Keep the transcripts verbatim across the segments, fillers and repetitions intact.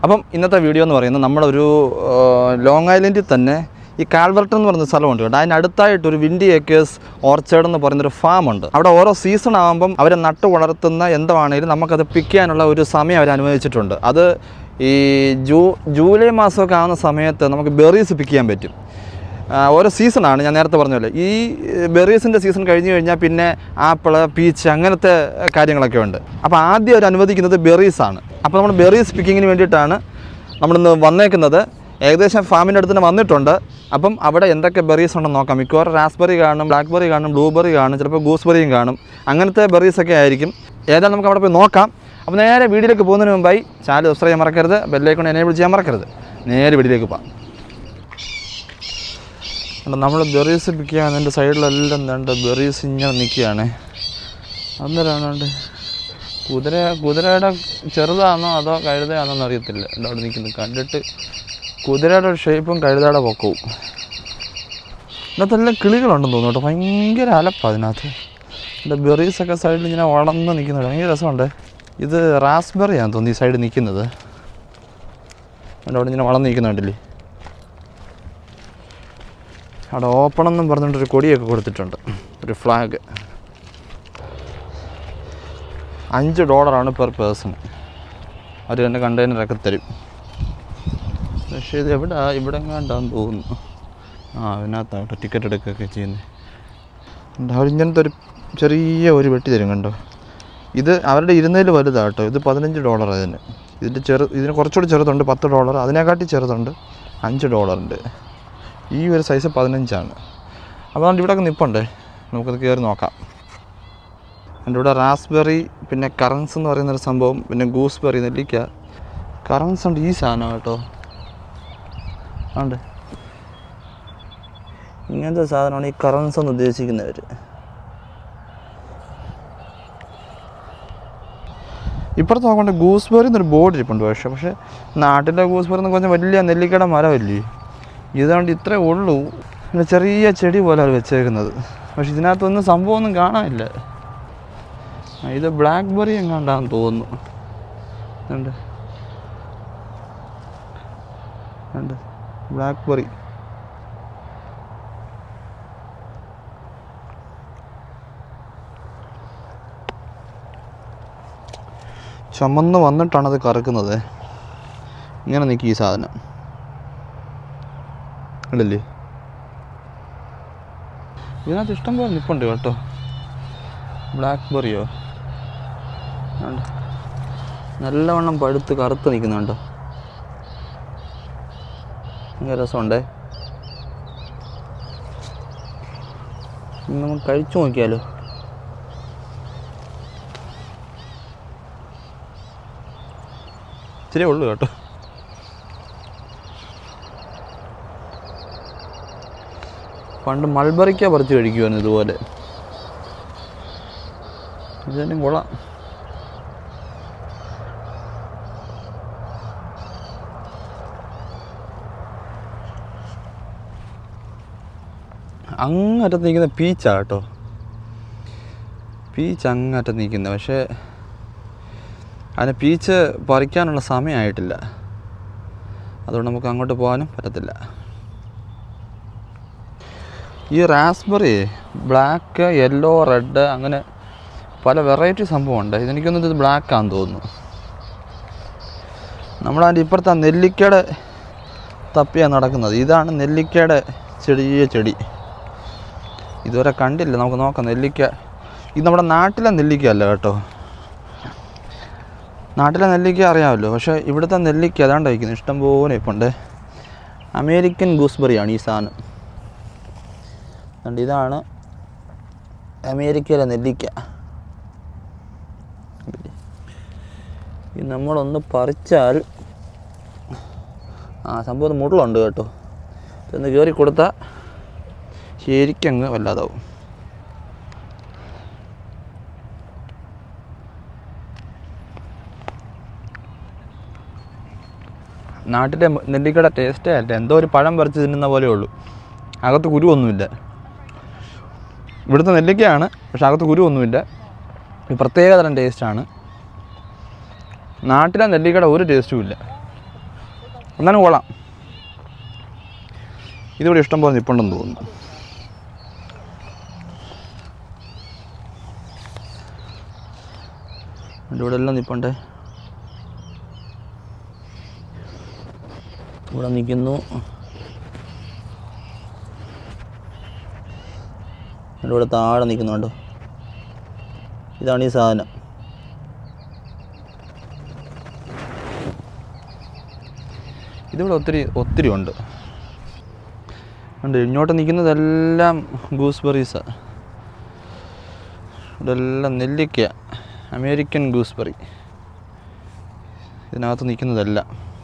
അപ്പം ഇന്നത്തെ വീഡിയോ എന്ന് പറയുന്നത് നമ്മളൊരു ലോങ് ഐലൻഡിൽ തന്നെ ഈ കാൽവർട്ടൺ എന്ന് പറയുന്ന സ്ഥലമുണ്ട് കേട്ടോ. അതിനടുത്തായിട്ടൊരു വിൻഡി ഏക്കേഴ്സ് ഓർച്ചേർഡ് എന്ന് പറയുന്നൊരു ഫാമുണ്ട്. അവിടെ ഓരോ സീസൺ ആകുമ്പം അവരെ നട്ട് വളർത്തുന്ന എന്താണെങ്കിലും നമുക്കത് പിക്ക് ചെയ്യാനുള്ള ഒരു സമയം അവർ അനുവദിച്ചിട്ടുണ്ട്. അത് ഈ ജൂ ജൂലൈ മാസമൊക്കെ ആവുന്ന സമയത്ത് നമുക്ക് ബെറീസ് പിക്ക് ചെയ്യാൻ പറ്റും. ഓരോ സീസണാണ് ഞാൻ നേരത്തെ പറഞ്ഞ പോലെ. ഈ ബെറീസിൻ്റെ സീസൺ കഴിഞ്ഞ് കഴിഞ്ഞാൽ പിന്നെ ആപ്പിൾ, പീച്ച് അങ്ങനത്തെ കാര്യങ്ങളൊക്കെ ഉണ്ട്. അപ്പോൾ ആദ്യം അവർ അനുവദിക്കുന്നത് ബെറീസാണ്. അപ്പോൾ നമ്മൾ ബെറീസ് പിക്കിങ്ങിന് വേണ്ടിയിട്ടാണ് നമ്മളിന്ന് വന്നേക്കുന്നത്. ഏകദേശം ഫാമിൻ്റെ അടുത്ത് തന്നെ വന്നിട്ടുണ്ട്. അപ്പം അവിടെ എന്തൊക്കെ ബെറീസ് ഉണ്ടെന്ന് നോക്കാം. മിക്കവാറും റാസ്ബെറി കാണും, ബ്ലാക്ക്ബെറി കാണും, ബ്ലൂബെറി കാണും, ചിലപ്പോൾ ഗൂസ്ബെറിയും കാണും. അങ്ങനത്തെ ബെറീസൊക്കെ ആയിരിക്കും. ഏതായാലും നമുക്ക് അവിടെ പോയി നോക്കാം. അപ്പോൾ നേരെ വീഡിയോയിലേക്ക് പോകുന്നതിന് മുമ്പായി ചാനൽ സബ്സ്ക്രൈബ് ചെയ്യാൻ മറക്കരുത്, ബെല്ലൈക്കൺ എനേബിൾ ചെയ്യാൻ മറക്കരുത്. നേരെ വീഡിയോയിലേക്ക് പോകാം. നമ്മൾ ബെറീസ് പിക്ക് ചെയ്യാൻ എൻ്റെ സൈഡിലെല്ലാം എന്താണ്ട് ബെറീസ് ഇങ്ങനെ നിൽക്കുകയാണ്. അന്നേരമാണ്ട് കുതിര കുതിരയുടെ ചെറുതാണോ അതോ കഴുതയാണോ എന്ന് അറിയത്തില്ല. എൻ്റെ അവിടെ നിൽക്കുന്നത് കണ്ടിട്ട് കുതിരയുടെ ഒരു ഷേപ്പും കഴുതയുടെ പൊക്കവും. ഇതിനകത്തെല്ലാം കിളികളുണ്ടെന്ന് തോന്നുന്നു കേട്ടോ. ഭയങ്കര അലപ്പാണ് അതിനകത്ത്. എൻ്റെ ബെറീസൊക്കെ സൈഡിൽ ഇങ്ങനെ വളർന്ന് നിൽക്കുന്നുണ്ട്. ഭയങ്കര രസമുണ്ട്. ഇത് റാസ്ബെറിയാണെന്ന് തോന്നി ഈ സൈഡിൽ നിൽക്കുന്നത്. എൻ്റെ അവിടെ ഇങ്ങനെ വളർന്ന് നിൽക്കുന്നുണ്ടല്ലേ. അവിടെ ഓപ്പൺ എന്നും പറഞ്ഞിട്ടൊരു കൊടിയൊക്കെ കൊടുത്തിട്ടുണ്ട്, ഒരു ഫ്ലാഗ്. അഞ്ച് ഡോളറാണ് പെർ പേഴ്സൺ. അവർ തന്നെ കണ്ടെയ്നറൊക്കെ തരും. പക്ഷേ ഇത് എവിടെ ഇവിടെ എങ്ങാണ്ടാന്ന് തോന്നുന്നു. ആ അതിനകത്താട്ടോ ടിക്കറ്റ് എടുക്കുകയൊക്കെ ചെയ്യുന്നത്. അവരിങ്ങനത്തെ ഒരു ചെറിയ ഒരു വെട്ടി തരും കണ്ടോ. ഇത് അവരുടെ ഇരുന്നതിൽ വലുതാട്ടോ. ഇത് പതിനഞ്ച് ഡോളർ അതിന്. ഇതിൻ്റെ ചെറു ഇതിന് കുറച്ചുകൂടി ചെറുതുണ്ട്, പത്ത് ഡോളർ. അതിനെക്കാട്ടി ചെറുതുണ്ട്, അഞ്ച് ഡോളറുണ്ട്. ഈ ഒരു സൈസ് പതിനഞ്ചാണ്. അപ്പോൾ അതുകൊണ്ട് ഇവിടെയൊക്കെ നിൽപ്പുണ്ട്. നമുക്കത് കയറി നോക്കാം. എൻ്റെ ഇവിടെ റാസ്ബെറി, പിന്നെ കറൻസ് എന്ന് പറയുന്നൊരു സംഭവം, പിന്നെ ഗൂസ്ബെറി, നെല്ലിക്ക. കറൻസ് ഉണ്ട് ഈ സാധനം കേട്ടോ. ഉണ്ട് ഇങ്ങനത്തെ സാധനമാണ് ഈ കറൻസ് എന്ന് ഉദ്ദേശിക്കുന്നവർ. ഇപ്പുറത്ത് നോക്കണ്ട ഗൂസ്ബെറി എന്നൊരു ബോർഡ് ഇരിപ്പുണ്ട്. പക്ഷേ പക്ഷേ നാട്ടിലെ ഗൂസ്ബെറി എന്ന് പറഞ്ഞാൽ വലിയ നെല്ലിക്കയുടെ മരമല്ലേ. ഇതുകൊണ്ട് ഇത്രേ ഉള്ളൂ. പിന്നെ ചെറിയ ചെടി പോലെയാണ് വെച്ചേക്കുന്നത്. പക്ഷെ ഇതിനകത്തൊന്നും സംഭവമൊന്നും കാണാനില്ല. ഇത് ബ്ലാക്ക്ബെറി എങ്ങാണ്ടാന്ന് തോന്നുന്നു. ഉണ്ട് ഉണ്ട് ബ്ലാക്ക്ബെറി. ചുമന്ന് വന്നിട്ടാണത് കറക്കുന്നത്. ഇങ്ങനെ നിൽക്കും ഈ സാധനം ഉണ്ടല്ലേ. ഇതിനകത്ത് ഇഷ്ടം പോലെ നിൽപ്പുണ്ട് കേട്ടോ. ബ്ലാക്ക്ബെറിയോ നല്ലവണ്ണം പഴുത്ത് കറുത്ത് നിൽക്കുന്നുണ്ടോ. ഭയങ്കര രസമുണ്ടേ. നമുക്ക് കഴിച്ചു നോക്കിയാലോ. ഇച്ചിരി ഉള്ളു കേട്ടോ. പണ്ട് മൾബറിക്ക പറിച്ച് കഴിക്കുമായിരുന്നു ഇതുപോലെ. ഇതെല്ലാം കൊള്ളാം. അങ്ങറ്റത്ത് നിൽക്കുന്ന പീച്ചാണ് കേട്ടോ. പീച്ച് അങ്ങറ്റത്ത് നിൽക്കുന്നത്. പക്ഷേ അതിന് പീച്ച് പറിക്കാനുള്ള സമയമായിട്ടില്ല. അതുകൊണ്ട് നമുക്ക് അങ്ങോട്ട് പോകാനും പറ്റത്തില്ല. ഈ റാസ്ബെറി ബ്ലാക്ക്, യെല്ലോ, റെഡ് അങ്ങനെ പല വെറൈറ്റി സംഭവമുണ്ട്. ഇതെനിക്കൊന്നും ഇത് ബ്ലാക്കാണെന്ന് തോന്നുന്നു. നമ്മളതിൻ്റെ ഇപ്പുറത്തെ നെല്ലിക്കയുടെ തപ്പിയാണ് നടക്കുന്നത്. ഇതാണ് നെല്ലിക്കയുടെ ചെറിയ ചെടി. ഇതുവരെ കണ്ടില്ല. നമുക്ക് നോക്കാം. നെല്ലിക്ക ഇത് നമ്മുടെ നാട്ടിലെ നെല്ലിക്ക അല്ല കേട്ടോ. നാട്ടിലെ നെല്ലിക്ക അറിയാമല്ലോ. പക്ഷേ ഇവിടുത്തെ നെല്ലിക്ക അതാണ്ട് വയ്ക്കുന്നത് ഇഷ്ടം പോലെ ഇപ്പം ഉണ്ട്. അമേരിക്കൻ ഗൂസ്ബെറിയാണ് ഈ സാധനം. അതുകൊണ്ട് ഇതാണ് അമേരിക്കയിലെ നെല്ലിക്ക. ഇത് നമ്മളൊന്ന് പറിച്ചാൽ ആ സംഭവം മുള്ളുണ്ട് കേട്ടോ. ഇതൊന്ന് കയറി കൊടുത്താൽ ശരിക്കങ്ങ് വല്ലാതാവും. നാട്ടിലെ നെല്ലിക്കയുടെ ടേസ്റ്റേ അല്ല. എന്തോ ഒരു പഴം പറിച്ച് തിന്നുന്ന പോലെ ഉള്ളൂ. അകത്ത് കുരുവൊന്നുമില്ല. ഇവിടുത്തെ നെല്ലിക്കയാണ്, പക്ഷെ അകത്ത് കുരുവൊന്നുമില്ല. പ്രത്യേക തരം ടേസ്റ്റാണ്. നാട്ടിലെ നെല്ലിക്കയുടെ ഒരു ടേസ്റ്റും ഇല്ല. എന്നാലും കൊള്ളാം. ഇതിവിടെ ഇഷ്ടം പോലെ നിൽപ്പുണ്ടെന്ന് തോന്നുന്നു. എൻ്റെ ഇവിടെ എല്ലാം നിൽപ്പുണ്ടേ. ഇവിടെ നിൽക്കുന്നു. എൻ്റെ ഇവിടെ താഴെ നിൽക്കുന്നുണ്ടോ? ഇതാണ് ഈ സാധനം. ഇതിവിടെ ഒത്തിരി ഒത്തിരി ഉണ്ട് ഉണ്ട് ഇങ്ങോട്ട് നിൽക്കുന്നതെല്ലാം ഗൂസ്ബെറീസാണ്. ഇവിടെ എല്ലാം നെല്ലിക്ക, അമേരിക്കൻ ഗൂസ്ബെറി. ഇതിനകത്ത് നിൽക്കുന്നതല്ല.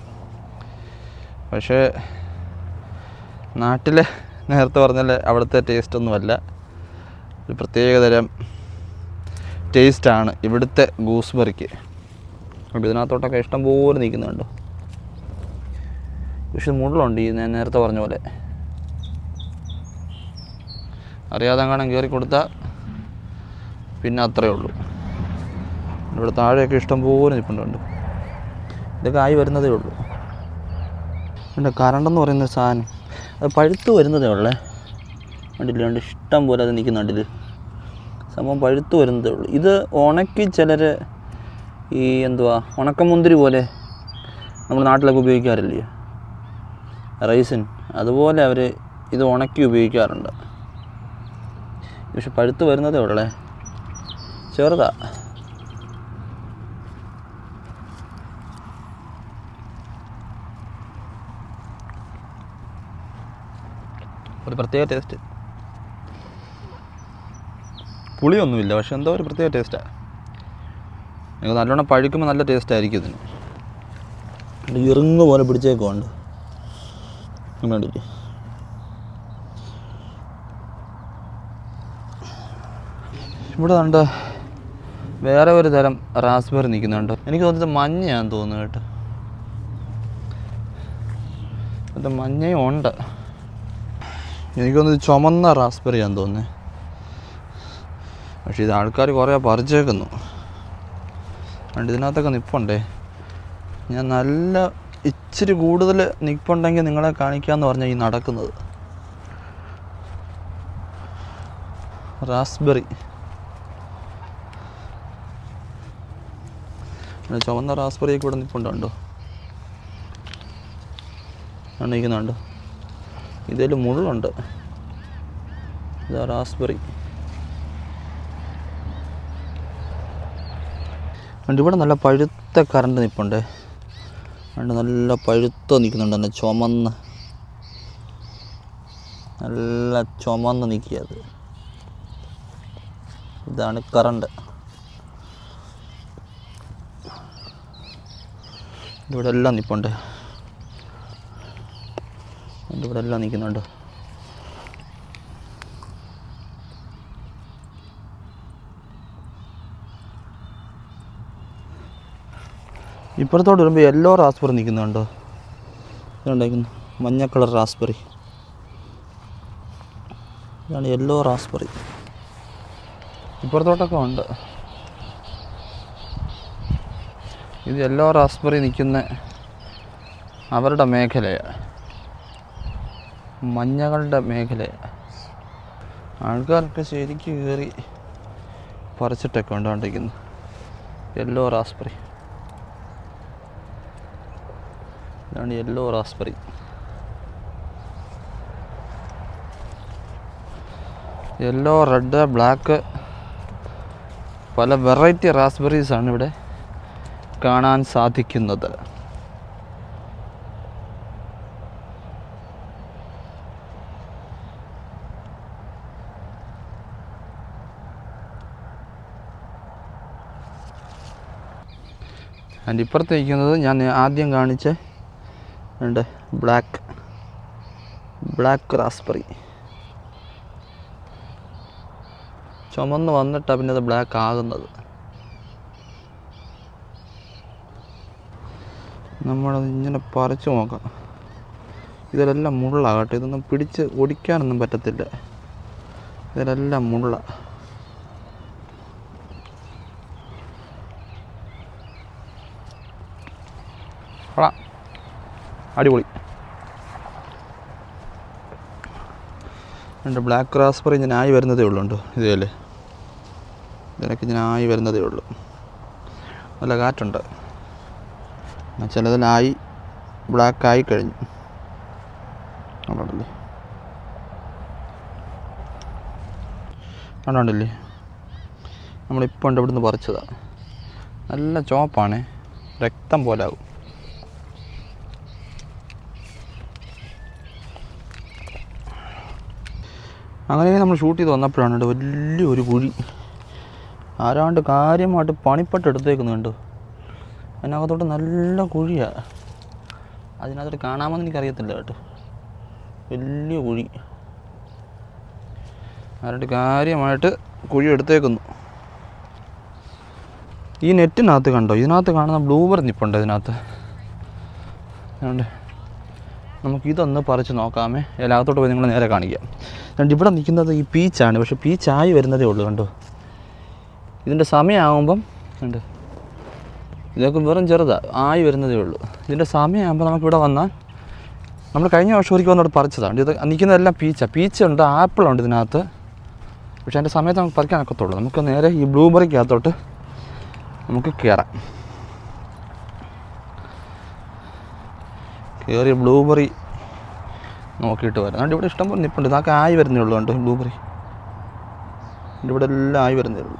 പക്ഷേ നാട്ടിലെ നേരത്തെ പറഞ്ഞാൽ അവിടുത്തെ ടേസ്റ്റൊന്നുമല്ല. ഒരു പ്രത്യേകതരം ടേസ്റ്റാണ് ഇവിടുത്തെ ഗൂസ്ബെറിക്ക്. അപ്പോൾ ഇതിനകത്തോട്ടൊക്കെ ഇഷ്ടം പോലെ നിൽക്കുന്നുണ്ടോ. പക്ഷെ മുള്ളുണ്ട് ഈ ഞാൻ നേരത്തെ പറഞ്ഞ പോലെ. അറിയാതെ കാണാൻ കയറി കൊടുത്താൽ പിന്നെ അത്രയേ ഉള്ളൂ. ഇവിടെ താഴെയൊക്കെ ഇഷ്ടം പോലെ നിൽപ്പുണ്ട്. ഇതൊക്കെ ആയി വരുന്നതേ ഉള്ളൂ. പിന്നെ കരണ്ടെന്ന് പറയുന്ന സാധനം അത് പഴുത്ത് വരുന്നതേ ഉള്ളേ. കണ്ടില്ല, കണ്ട് ഇഷ്ടം പോലെ അത് നിൽക്കുന്നുണ്ടിൽ. സംഭവം പഴുത്ത് വരുന്നതേ ഉള്ളൂ. ഇത് ഉണക്കി ചിലർ ഈ എന്തുവാ ഉണക്കമുന്തിരി പോലെ നമ്മൾ നാട്ടിലൊക്കെ ഉപയോഗിക്കാറില്ലേ, റൈസിൻ, അതുപോലെ അവർ ഇത് ഉണക്കി ഉപയോഗിക്കാറുണ്ട്. പക്ഷെ പഴുത്ത് വരുന്നതേ ഉള്ളേ, ചെറുതാ. ഒരു പ്രത്യേക ടേസ്റ്റ്. പുളിയൊന്നുമില്ല, പക്ഷെ എന്തോ ഒരു പ്രത്യേക ടേസ്റ്റാണ്. നിങ്ങൾ നല്ലോണം പഴുക്കുമ്പോൾ നല്ല ടേസ്റ്റ് ആയിരിക്കും ഇതിന്. ഇറുങ്ങ് പോലെ പിടിച്ചേക്കുണ്ട് വേണ്ടിയിട്ട്. ഇവിടെ കണ്ട് വേറെ ഒരു തരം റാസ്ബെറി നിൽക്കുന്നുണ്ട്. എനിക്ക് തോന്നുന്നത് മഞ്ഞയാണെന്ന് തോന്നുന്നു കേട്ടോ. അത് മഞ്ഞയും ഉണ്ട്. എനിക്ക് തോന്നുന്നത് ചുമന്ന റാസ്ബെറിയാണെന്ന് തോന്നുന്നത്. പക്ഷേ ഇത് ആൾക്കാർ കുറേ പറിച്ചേക്കുന്നു. അതുകൊണ്ട് ഇതിനകത്തൊക്കെ നിൽപ്പുണ്ടേ. ഞാൻ നല്ല ഇച്ചിരി കൂടുതൽ നിൽപ്പുണ്ടെങ്കിൽ നിങ്ങളെ കാണിക്കാമെന്ന് പറഞ്ഞാൽ ഈ നടക്കുന്നത്. റാസ്ബെറി ചുവന്ന റാസ്ബെറിയൊക്കെ ഇവിടെ നിൽപ്പുണ്ടോ? നിൽക്കുന്നുണ്ടോ? ഇതിൽ മുള്ളുണ്ട്. ഇതാ റാസ്ബെറി. അതുകൊണ്ട് ഇവിടെ നല്ല പഴുത്ത കറണ്ട് നിൽപ്പുണ്ട്. അതുകൊണ്ട് നല്ല പഴുത്ത നിൽക്കുന്നുണ്ട്. തന്നെ ചുമന്ന് നല്ല ചുമന്ന് നിൽക്കുക. അത് ഇതാണ് കറണ്ട്. ഇവിടെ എല്ലാം നിൽപ്പുണ്ട്. ഇവിടെ എല്ലാം നിൽക്കുന്നുണ്ട്. ഇപ്പുറത്തോട്ട് വരുമ്പോൾ യെല്ലോ റാസ്ബെറി നിൽക്കുന്നുണ്ടോ? ഇതുണ്ടായിരിക്കുന്നു മഞ്ഞ കളർ റാസ്ബെറി. ഇതാണ് യെല്ലോ റാസ്ബെറി. ഇപ്പുറത്തോട്ടൊക്കെ ഉണ്ട്. ഇത് യെല്ലോ റാസ്ബെറി നിൽക്കുന്ന അവരുടെ മേഖലയാണ്, മഞ്ഞകളുടെ മേഖലയാണ്. ആൾക്കാരൊക്കെ ശരിക്ക് കയറി പറിച്ചിട്ടൊക്കെ ഉണ്ടാണ്ടിരിക്കുന്നു. Yellow raspberry. ഇതാണ് yellow raspberry. Yellow, red, black, പല വെറൈറ്റി റാസ്ബെറീസാണ് ഇവിടെ കാണാൻ സാധിക്കുന്നത്. അതിൻ്റെ ഇപ്പുറത്ത് നിൽക്കുന്നത് ഞാൻ ആദ്യം കാണിച്ച ഉണ്ട് ബ്ലാക്ക് ബ്ലാക്ക് റാസ്ബെറി. ചുമന്ന് വന്നിട്ടാണ് പിന്നെ അത് ബ്ലാക്ക് ആകുന്നത്. നമ്മളത് ഇങ്ങനെ പറിച്ചു നോക്കാം. ഇതിലെല്ലാം മുള്ളാകട്ടെ. ഇതൊന്നും പിടിച്ച് ഒടിക്കാനൊന്നും പറ്റത്തില്ല. ഇതിലെല്ലാം മുള്ള. കൊള്ളാം. അടിപൊളി. എൻ്റെ ബ്ലാക്ക് റാസ്ബെറി ഞാൻ ആയി വരുന്നതേ ഉള്ളൂ. ഉണ്ടോ ഇതേല്ലേ, ഇതിനൊക്കെ ഞാൻ ആയി വരുന്നതേ ഉള്ളൂ. നല്ല കാറ്റുണ്ട്. ചിലതിലായി ബ്ലാക്കായി കഴിഞ്ഞു. കണ്ടോണ്ടല്ലേ കണ്ടോണ്ടല്ലേ നമ്മളിപ്പോൾ ഉണ്ട് ഇവിടുന്ന് പറിച്ചതാണ്. നല്ല ചോപ്പാണ്, രക്തം പോലെ ആവും. അങ്ങനെ നമ്മൾ ഷൂട്ട് ചെയ്ത് വന്നപ്പോഴാണ് വലിയൊരു കുഴി. ആരാണ്ട് കാര്യമായിട്ട് പണിപ്പെട്ട് എടുത്തേക്കുന്നുണ്ട്. അതിനകത്തോട്ട് നല്ല കുഴിയാണ്. അതിനകത്തോട്ട് കാണാമെന്ന് എനിക്കറിയത്തില്ല കേട്ടോ. വലിയ കുഴി, ആരാണ്ട് കാര്യമായിട്ട് കുഴി എടുത്തേക്കുന്നു. ഈ നെറ്റിനകത്ത് കണ്ടോ, ഇതിനകത്ത് കാണുന്ന ബ്ലൂബെറി നിപ്പുണ്ട്. ഇതിനകത്ത് അതുകൊണ്ട് നമുക്കിതൊന്ന് പറിച്ച് നോക്കാമേ. എല്ലാത്തോട്ട് പോയി നിങ്ങൾ നേരെ കാണിക്കാം. അതുകൊണ്ട് ഇവിടെ നിൽക്കുന്നത് ഈ പീച്ചാണ്. പക്ഷേ പീച്ചായി വരുന്നതേ ഉള്ളൂ. കണ്ടോ, ഇതിൻ്റെ സമയമാകുമ്പം ഉണ്ട്, ഇതൊക്കെ വെറും ചെറുതാണ്, ആയി വരുന്നതേ ഉള്ളൂ. ഇതിൻ്റെ സമയമാകുമ്പോൾ നമുക്കിവിടെ വന്നാൽ, നമ്മൾ കഴിഞ്ഞ വർഷം ഒരിക്കൽ വന്നോട് പറിച്ചതാണ്. ഇത് നിൽക്കുന്നതെല്ലാം പീച്ചാണ്. പീച്ചുണ്ട്, ആപ്പിളുണ്ട് ഇതിനകത്ത്. പക്ഷേ അതിൻ്റെ സമയത്ത് നമുക്ക് പറിക്കാൻ ഒക്കത്തുള്ളൂ. നമുക്ക് നേരെ ഈ ബ്ലൂബെറിക്കകത്തോട്ട് നമുക്ക് കയറാം. കയറി ബ്ലൂബെറി നോക്കിയിട്ട് വരാം. അതുകൊണ്ട് ഇവിടെ ഇഷ്ടംപോലെ നിൽപ്പുണ്ട്. ഇതൊക്കെ ആയി വരുന്നേ ഉള്ളൂ. കണ്ടോ ബ്ലൂബെറി ഇവിടെ എല്ലാം ആയി വരുന്നേ ഉള്ളൂ.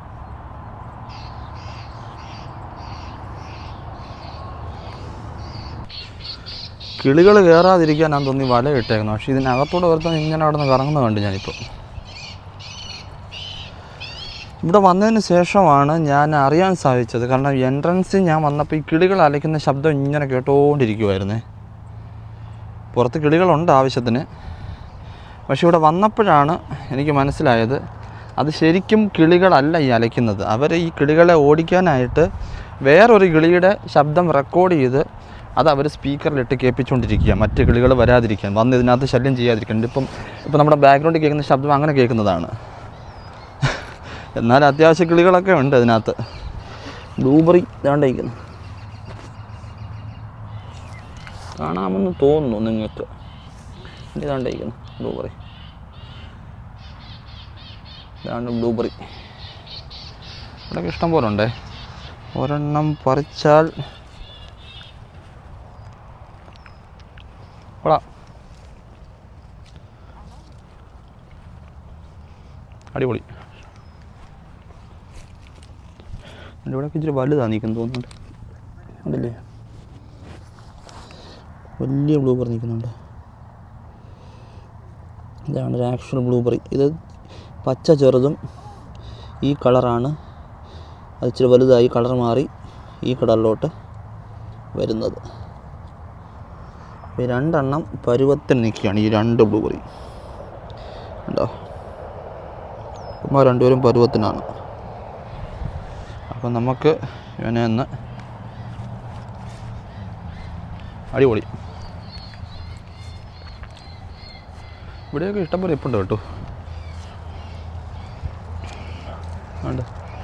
കിളികൾ കയറാതിരിക്കാൻ ഞാൻ തോന്നി വല ഇട്ടേക്കുന്നു. പക്ഷേ ഇതിനകത്തോടെ വരുത്താൻ ഇങ്ങനെ അവിടെ നിന്ന് കറങ്ങുന്നത് കണ്ട് ഞാനിപ്പോൾ. ഇവിടെ വന്നതിന് ശേഷമാണ് ഞാൻ അറിയാൻ സാധിച്ചത്. കാരണം എൻട്രൻസിൽ ഞാൻ വന്നപ്പോൾ ഈ കിളികൾ അലയ്ക്കുന്ന ശബ്ദം ഇങ്ങനെ കേട്ടുകൊണ്ടിരിക്കുമായിരുന്നേ. പുറത്ത് കിളികളുണ്ട് ആവശ്യത്തിന്. പക്ഷേ ഇവിടെ വന്നപ്പോഴാണ് എനിക്ക് മനസ്സിലായത്, അത് ശരിക്കും കിളികളല്ല ഈ അലയ്ക്കുന്നത്. അവർ ഈ കിളികളെ ഓടിക്കാനായിട്ട് വേറൊരു കിളിയുടെ ശബ്ദം റെക്കോർഡ് ചെയ്ത് അത് അവർ സ്പീക്കറിലിട്ട് കേൾപ്പിച്ചുകൊണ്ടിരിക്കുക, മറ്റ് കിളികൾ വരാതിരിക്കാൻ, വന്ന് ഇതിനകത്ത് ശല്യം ചെയ്യാതിരിക്കാൻ. ഇപ്പം ഇപ്പം നമ്മുടെ ബാക്ക്ഗ്രൗണ്ടിൽ കേൾക്കുന്ന ശബ്ദം അങ്ങനെ കേൾക്കുന്നതാണ്. എന്നാൽ അത്യാവശ്യ കിളികളൊക്കെ ഉണ്ട് ഇതിനകത്ത്. ബ്ലൂബെറി ഇതാണ്ടിരിക്കുന്നു, കാണാമെന്ന് തോന്നുന്നു നിങ്ങൾക്ക്. ഇതാണ്ടിരിക്കുന്നു ബ്ലൂബെറി, ഇതാണ് ബ്ലൂബെറി. ഇവിടെയൊക്കെ ഇഷ്ടം പോലെ ഉണ്ടേ. ഒരെണ്ണം പറിച്ചാൽ കൊള്ളാം, അടിപൊളി. ഇവിടെയൊക്കെ ഇച്ചിരി വലുതാണ് നിൽക്കുന്നു തോന്നുന്നുണ്ട്. ഉണ്ടല്ലേ, വലിയ ബ്ലൂബെറി നിൽക്കുന്നുണ്ട്. ഇതാണ് ഒരു ആക്ച്വൽ ബ്ലൂബെറി. ഇത് പച്ച ചെറുതും ഈ കളറാണ്. അത് ഇച്ചിരി വലുതായി കളർ മാറി ഈ കളറിലോട്ട് വരുന്നത്. ഈ രണ്ടെണ്ണം പരുവത്തിൽ നിൽക്കുകയാണ്, ഈ രണ്ട് ബ്ലൂബെറി ഉണ്ടോ. അപ്പോൾ രണ്ടുപേരും പരുവത്തിനാണ്. അപ്പം നമുക്ക് ഇവനെ ഒന്ന് അടിപൊളി. ഇവിടെയൊക്കെ ഇഷ്ടംപോലെ ഇപ്പുണ്ട് കേട്ടോ. ഉണ്ട്,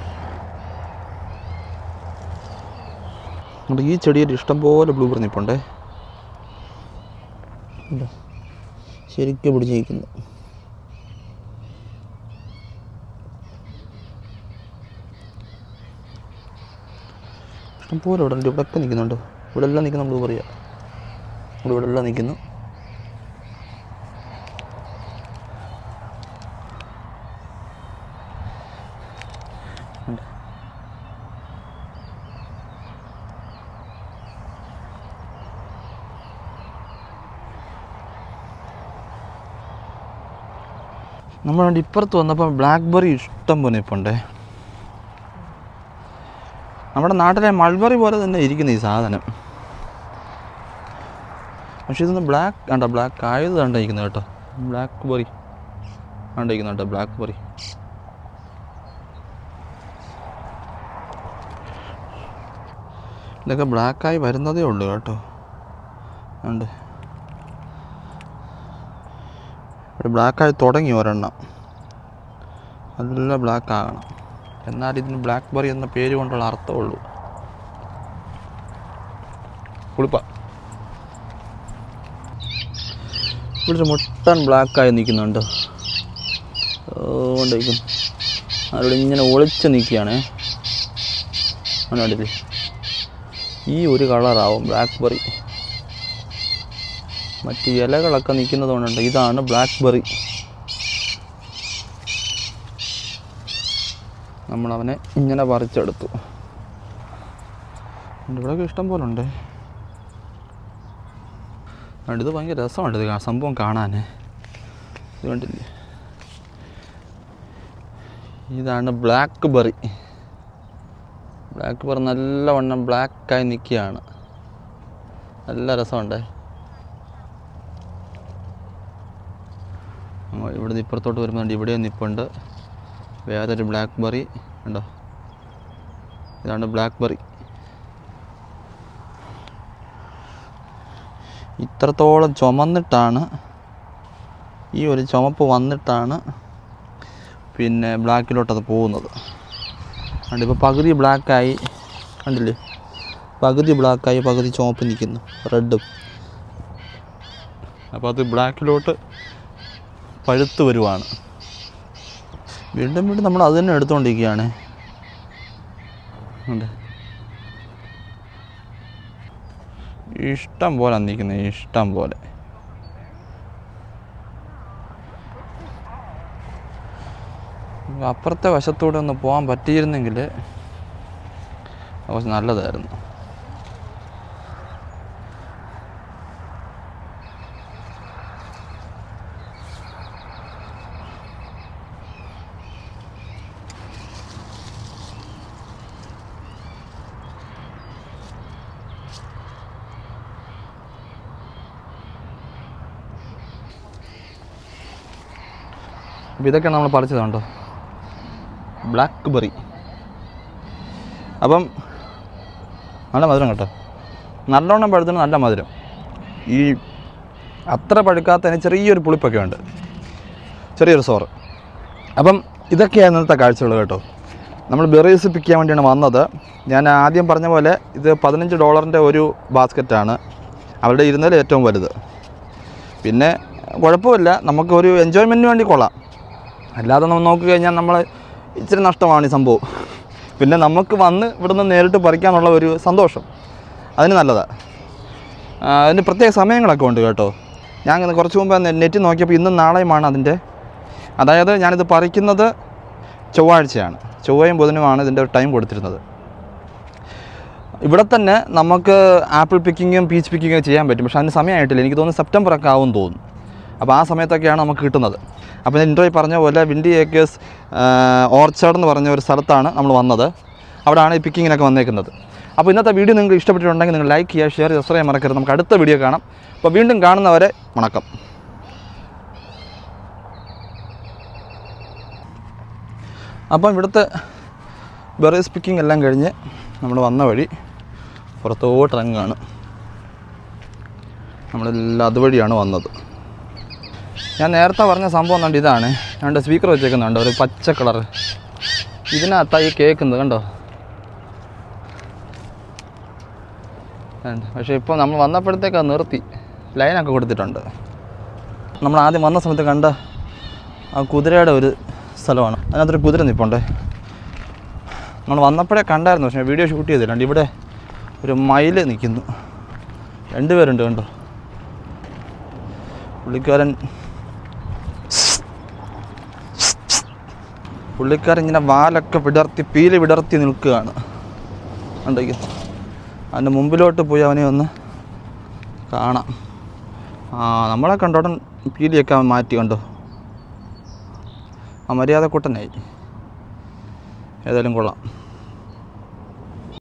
നമ്മുടെ ഈ ചെടിയിൽ ഇഷ്ടംപോലെ ബ്ലൂബെറി നിൽപ്പുണ്ടേ. ശരിക്കും പിടിച്ചിരിക്കുന്നു. ഇഷ്ടംപോലെ ഇവിടെ ഉണ്ട്. ഇവിടെയൊക്കെ നിൽക്കുന്നുണ്ട്. ഇവിടെ എല്ലാം നിൽക്കുന്ന ബ്ലൂബെറിയാണ്. ഇവിടെ ഇവിടെ എല്ലാം നിൽക്കുന്നു. നമ്മളവിടെ ഇപ്പുറത്ത് വന്നപ്പോൾ ബ്ലാക്ക്ബെറി ഇഷ്ടം പോലെ ഇപ്പുണ്ടേ. നമ്മുടെ നാട്ടിലെ മൾബറി പോലെ തന്നെ ഇരിക്കുന്നു ഈ സാധനം. പക്ഷേ ഇതൊന്ന് ബ്ലാക്ക് കണ്ടോ, ബ്ലാക്ക് ആയത് കണ്ടിരിക്കുന്നത് കേട്ടോ. ബ്ലാക്ക് ബെറി കണ്ടിരിക്കുന്നു കേട്ടോ, ബ്ലാക്ക് ബെറി. ഇതൊക്കെ ബ്ലാക്കായി വരുന്നതേ ഉള്ളൂ കേട്ടോ. ഉണ്ട്, ഇവിടെ ബ്ലാക്കായി തുടങ്ങി ഒരെണ്ണം. നല്ല ബ്ലാക്ക് ആകണം, എന്നാൽ ഇതിന് ബ്ലാക്ക് ബെറി എന്ന പേര് കൊണ്ടുള്ള അർത്ഥമുള്ളൂ. പുളിപ്പ ഇവിടെ ഒരു മുട്ടൻ ബ്ലാക്കായി നിൽക്കുന്നുണ്ട്. കൊണ്ടിരിക്കും അവിടെ ഇങ്ങനെ ഒളിച്ച് നിൽക്കുകയാണേ. കണ്ടില്ലേ, ഈ ഒരു കളറാവും ബ്ലാക്ക്ബെറി. മറ്റ് ഇലകളൊക്കെ നിൽക്കുന്നത് കൊണ്ടുണ്ട്. ഇതാണ് ബ്ലാക്ക്ബെറി. നമ്മളവനെ ഇങ്ങനെ പറിച്ചെടുത്തു. ഇവിടെയൊക്കെ ഇഷ്ടം പോലെ ഉണ്ട്. ഇത് ഭയങ്കര രസമുണ്ട് ഇത് സംഭവം കാണാൻ. ഇത് കണ്ടില്ലേ, ഇതാണ് ബ്ലാക്ക്ബെറി. ബ്ലാക്ക്ബെറി നല്ലവണ്ണം ബ്ലാക്കായി നിൽക്കുകയാണ്. നല്ല രസമുണ്ട്. ഇവിടുന്ന് ഇപ്പുറത്തോട്ട് വരുന്നുണ്ട്. ഇവിടെ നിൽപ്പുണ്ട് വേറൊരു ബ്ലാക്ക്ബെറി ഉണ്ടോ. ഇതാണ് ബ്ലാക്ക്ബെറി. ഇത്രത്തോളം ചുമന്നിട്ടാണ്, ഈ ഒരു ചുമപ്പ് വന്നിട്ടാണ് പിന്നെ ബ്ലാക്കിലോട്ടത് പോകുന്നത്. കണ്ട് ഇപ്പോൾ പകുതി ബ്ലാക്കായി, കണ്ടില്ലേ, പകുതി ബ്ലാക്കായി പകുതി ചുമപ്പ് നിൽക്കുന്നു, റെഡും. അപ്പോൾ അത് ബ്ലാക്കിലോട്ട് പഴുത്ത് വരുവാണ്. വീണ്ടും വീണ്ടും നമ്മൾ അത് തന്നെ എടുത്തുകൊണ്ടിരിക്കുകയാണ്. ഉണ്ട്, ഇഷ്ടം പോലെ നിൽക്കുന്നത്, ഇഷ്ടം പോലെ. അപ്പുറത്തെ വശത്തൂടെ ഒന്ന് പോകാൻ പറ്റിയിരുന്നെങ്കിൽ കുറച്ച് നല്ലതായിരുന്നു. അപ്പോൾ ഇതൊക്കെയാണ് നമ്മൾ പറിച്ചത് കണ്ടോ, ബ്ലാക്ക്ബെറി. അപ്പം നല്ല മധുരം കേട്ടോ, നല്ലോണം പഴുത്തിന് നല്ല മധുരം. ഈ അത്ര പഴുക്കാത്തതിന് ചെറിയൊരു പുളിപ്പൊക്കെ ഉണ്ട്, ചെറിയൊരു സോറ്. അപ്പം ഇതൊക്കെയാണ് ഇന്നത്തെ കാഴ്ചകൾ കേട്ടോ. നമ്മൾ ബെറീസ് പിക്ക് ചെയ്യാൻ വേണ്ടിയാണ് വന്നത്. ഞാൻ ആദ്യം പറഞ്ഞ പോലെ ഇത് പതിനഞ്ച് ഡോളറിൻ്റെ ഒരു ബാസ്ക്കറ്റാണ്, അവരുടെ ഇരുന്നതിൽ ഏറ്റവും വലുത്. പിന്നെ കുഴപ്പമില്ല, നമുക്കൊരു എൻജോയ്മെൻറ്റിന് വേണ്ടി കൊള്ളാം. അല്ലാതെ നമ്മൾ നോക്കി കഴിഞ്ഞാൽ നമ്മൾ ഇച്ചിരി നഷ്ടമാണ് ഈ സംഭവം. പിന്നെ നമുക്ക് വന്ന് ഇവിടുന്ന് നേരിട്ട് പറിക്കാനുള്ള ഒരു സന്തോഷം അതിന് നല്ലതാണ്. അതിന് പ്രത്യേക സമയങ്ങളൊക്കെ ഉണ്ട് കേട്ടോ. ഞാൻ കുറച്ച് മുമ്പ് നെറ്റിൽ നോക്കിയപ്പോൾ ഇന്നും നാളെയുമാണ് അതിൻ്റെ, അതായത് ഞാനിത് പറിക്കുന്നത് ചൊവ്വാഴ്ചയാണ്, ചൊവ്വയും ബുധനുമാണ് ഇതിൻ്റെ ടൈം കൊടുത്തിരുന്നത്. ഇവിടെ തന്നെ നമുക്ക് ആപ്പിൾ പിക്കിങ്ങും പീച്ച് പിക്കിങ്ങും ചെയ്യാൻ പറ്റും, പക്ഷേ അതിന് സമയമായിട്ടില്ല. എനിക്ക് തോന്നുന്നു സെപ്റ്റംബറൊക്കെ ആവും തോന്നുന്നു. അപ്പോൾ ആ സമയത്തൊക്കെയാണ് നമുക്ക് കിട്ടുന്നത്. അപ്പോൾ ഞാൻ ഇൻട്രോയിൽ പറഞ്ഞ പോലെ വിൻഡി ഏക്കേഴ്സ് ഓർച്ചാർഡ് എന്ന് പറഞ്ഞ ഒരു സ്ഥലത്താണ് നമ്മൾ വന്നത്. അവിടെയാണ് ഈ പിക്കിങ്ങിനൊക്കെ വന്നേക്കുന്നത്. അപ്പോൾ ഇന്നത്തെ വീഡിയോ നിങ്ങൾക്ക് ഇഷ്ടപ്പെട്ടിട്ടുണ്ടെങ്കിൽ നിങ്ങൾ ലൈക്ക് ചെയ്യുക, ഷെയർ ചെയ്യുക, സബ്സ്ക്രൈബ് ചെയ്യാൻ മറക്കരുത്. നമുക്ക് അടുത്ത വീഡിയോ കാണാം. അപ്പോൾ വീണ്ടും കാണുന്നവരെ വണക്കം. അപ്പം ഇവിടുത്തെ ബെറീസ് പിക്കിംഗ് എല്ലാം കഴിഞ്ഞ് നമ്മൾ വന്ന വഴി പുറത്തോട്ട് ഇറങ്ങുകയാണ്. നമ്മളെല്ലാം അതുവഴിയാണ് വന്നത്. ഞാൻ നേരത്തെ പറഞ്ഞ സംഭവം കണ്ട് ഇതാണ്, രണ്ട് സ്പീക്കർ വെച്ചേക്കുന്നുണ്ട്, ഒരു പച്ച കളർ. ഇതിനകത്തായി കേൾക്കുന്നത് കണ്ടോ. പക്ഷേ ഇപ്പോൾ നമ്മൾ വന്നപ്പോഴത്തേക്ക് അത് നിർത്തി, ലൈനൊക്കെ കൊടുത്തിട്ടുണ്ട്. നമ്മൾ ആദ്യം വന്ന സമയത്ത് കണ്ട ആ കുതിരയുടെ ഒരു സ്ഥലമാണ്, അതിനകത്തൊരു കുതിര നിൽപ്പുണ്ട്. നമ്മൾ വന്നപ്പോഴേ കണ്ടായിരുന്നു, പക്ഷേ വീഡിയോ ഷൂട്ട് ചെയ്തിട്ടുണ്ട്. ഇവിടെ ഒരു മയിൽ നിൽക്കുന്നു, രണ്ടുപേരുണ്ട് കണ്ടോ. പുള്ളിക്കാരൻ പുള്ളിക്കാരൻ ഇങ്ങനെ വാലൊക്കെ വിടർത്തി പീലി വിടർത്തി നിൽക്കുകയാണ്. ഉണ്ടെങ്കിൽ അതിൻ്റെ മുമ്പിലോട്ട് പോയി അവനെ ഒന്ന് കാണാം. ആ നമ്മളെ കണ്ടോടൻ പീലിയൊക്കെ അവൻ മാറ്റി കണ്ടോ. ആ മര്യാദക്കൂട്ടനായി. ഏതായാലും കൊള്ളാം.